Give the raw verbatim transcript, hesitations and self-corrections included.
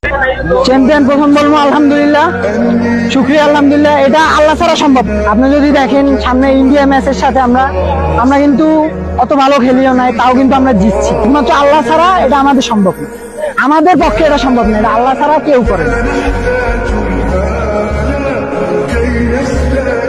Champion প্রথম বলবো আলহামদুলিল্লাহ, শুকরিয়া আলহামদুলিল্লাহ। এটা আল্লাহ ছাড়া সম্ভব। আপনি যদি দেখেন সামনে ইন্ডিয়া ম্যাচের সাথে আমরা আমরা কিন্তু অত ভালো খেলিও নাই, তাও কিন্তু আমরা জিতছি। একমাত্র আল্লাহ ছাড়া এটা আমাদের সম্ভব না, আমাদের পক্ষে এটা সম্ভব না, এটা আল্লাহ ছাড়া কেউ করে না।